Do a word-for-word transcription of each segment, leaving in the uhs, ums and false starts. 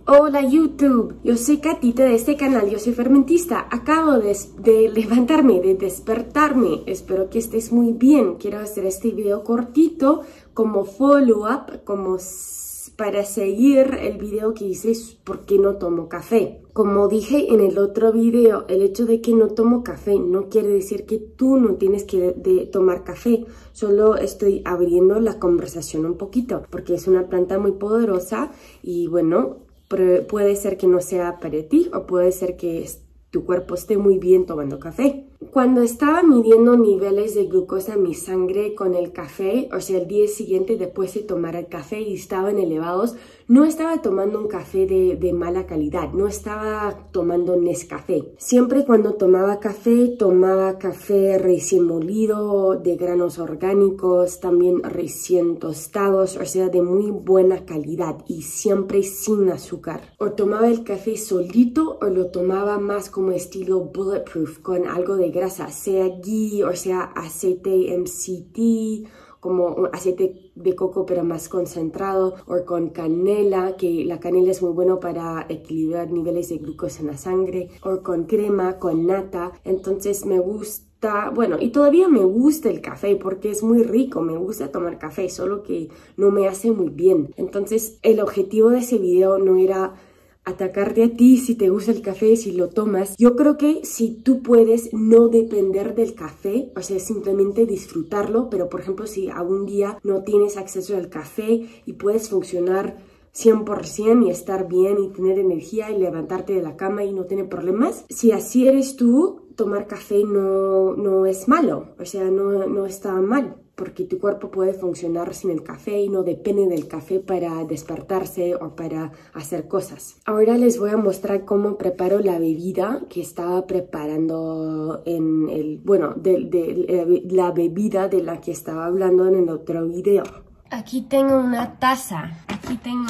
Hola YouTube, yo soy Catita de este canal, yo soy fermentista. Acabo de, de levantarme, de despertarme. Espero que estés muy bien. Quiero hacer este video cortito como follow-up, como para seguir el video que hice por qué no tomo café. Como dije en el otro video, el hecho de que no tomo café no quiere decir que tú no tienes que de tomar café. Solo estoy abriendo la conversación un poquito, porque es una planta muy poderosa y bueno, puede ser que no sea para ti o puede ser que tu cuerpo esté muy bien tomando café. Cuando estaba midiendo niveles de glucosa en mi sangre con el café, o sea, el día siguiente después de tomar el café y estaban elevados, no estaba tomando un café de, de mala calidad, no estaba tomando Nescafé. Siempre cuando tomaba café, tomaba café recién molido, de granos orgánicos, también recién tostados, o sea, de muy buena calidad y siempre sin azúcar. O tomaba el café solito o lo tomaba más como estilo bulletproof, con algo de grasa, sea ghee o sea aceite M C T, como un aceite de coco pero más concentrado, o con canela, que la canela es muy bueno para equilibrar niveles de glucosa en la sangre, o con crema, con nata. Entonces me gusta, bueno, y todavía me gusta el café porque es muy rico, me gusta tomar café, solo que no me hace muy bien. Entonces el objetivo de ese video no era atacarte a ti si te gusta el café, si lo tomas. Yo creo que si tú puedes no depender del café, o sea, simplemente disfrutarlo, pero por ejemplo, si algún día no tienes acceso al café y puedes funcionar cien por cien y estar bien y tener energía y levantarte de la cama y no tener problemas, si así eres tú, tomar café no, no es malo, o sea, no, no está mal, porque tu cuerpo puede funcionar sin el café y no depende del café para despertarse o para hacer cosas. Ahora les voy a mostrar cómo preparo la bebida que estaba preparando en el, bueno, de, de, de la bebida de la que estaba hablando en el otro video. Aquí tengo una taza, aquí tengo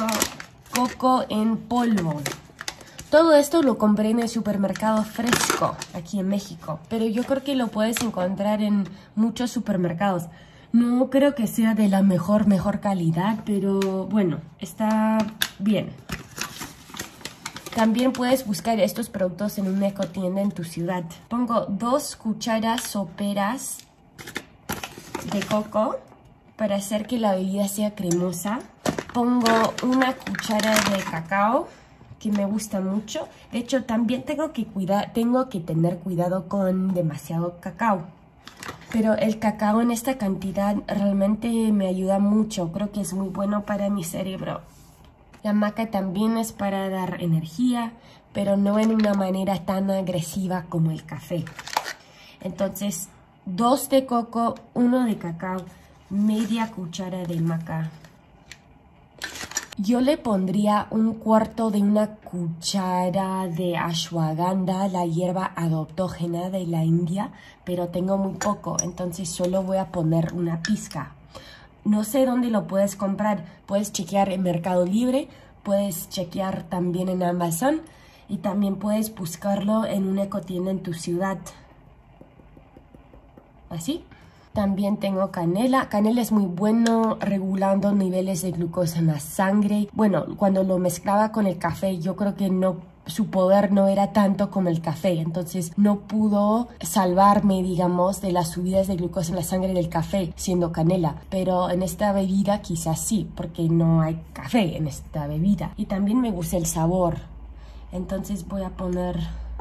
coco en polvo. Todo esto lo compré en el supermercado Fresco, aquí en México, pero yo creo que lo puedes encontrar en muchos supermercados. No creo que sea de la mejor, mejor calidad, pero bueno, está bien. También puedes buscar estos productos en una ecotienda en tu ciudad. Pongo dos cucharas soperas de coco para hacer que la bebida sea cremosa. Pongo una cuchara de cacao, que me gusta mucho. De hecho, también tengo que cuidar, tengo que tener cuidado con demasiado cacao. Pero el cacao en esta cantidad realmente me ayuda mucho. Creo que es muy bueno para mi cerebro. La maca también es para dar energía, pero no en una manera tan agresiva como el café. Entonces, dos de coco, uno de cacao, media cuchara de maca. Yo le pondría un cuarto de una cuchara de ashwagandha, la hierba adaptógena de la India, pero tengo muy poco, entonces solo voy a poner una pizca. No sé dónde lo puedes comprar, puedes chequear en Mercado Libre, puedes chequear también en Amazon y también puedes buscarlo en una ecotienda en tu ciudad. ¿Así? También tengo canela. Canela es muy bueno regulando niveles de glucosa en la sangre. Bueno, cuando lo mezclaba con el café, yo creo que no, su poder no era tanto como el café. Entonces no pudo salvarme, digamos, de las subidas de glucosa en la sangre del café siendo canela. Pero en esta bebida quizás sí, porque no hay café en esta bebida. Y también me gusta el sabor. Entonces voy a poner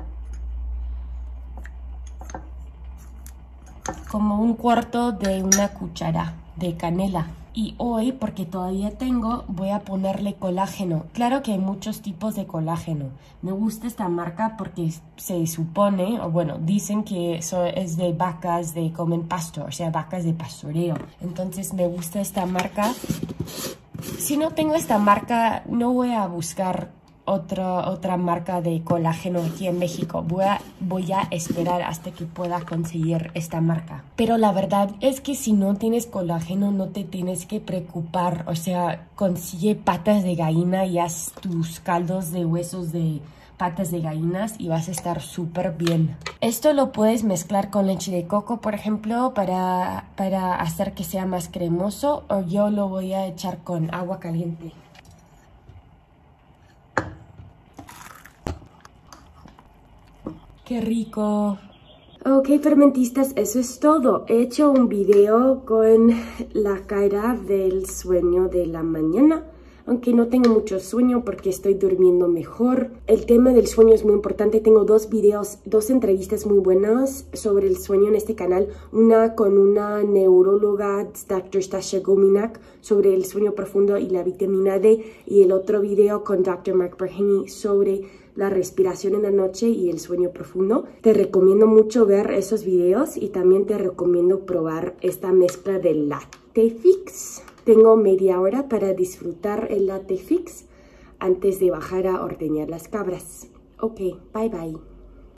como un cuarto de una cuchara de canela. Y hoy, porque todavía tengo, voy a ponerle colágeno. Claro que hay muchos tipos de colágeno. Me gusta esta marca porque se supone, o bueno, dicen que eso es de vacas de comen pasto, o sea, vacas de pastoreo. Entonces me gusta esta marca. Si no tengo esta marca, no voy a buscar Otra, otra marca de colágeno aquí en México. Voy a, voy a esperar hasta que pueda conseguir esta marca. Pero la verdad es que si no tienes colágeno no te tienes que preocupar. O sea, consigue patas de gallina y haz tus caldos de huesos de patas de gallinas y vas a estar súper bien. Esto lo puedes mezclar con leche de coco, por ejemplo, para, para hacer que sea más cremoso, o yo lo voy a echar con agua caliente. ¡Qué rico! Ok, fermentistas, eso es todo. He hecho un video con la cara del sueño de la mañana, aunque no tengo mucho sueño porque estoy durmiendo mejor. El tema del sueño es muy importante. Tengo dos videos, dos entrevistas muy buenas sobre el sueño en este canal. Una con una neuróloga, doctor Stasia Gominak, sobre el sueño profundo y la vitamina D. Y el otro video con doctor Mark Burhaney sobre la respiración en la noche y el sueño profundo. Te recomiendo mucho ver esos videos y también te recomiendo probar esta mezcla de Latte Fix. Tengo media hora para disfrutar el Latte Fix antes de bajar a ordeñar las cabras. Ok, bye bye.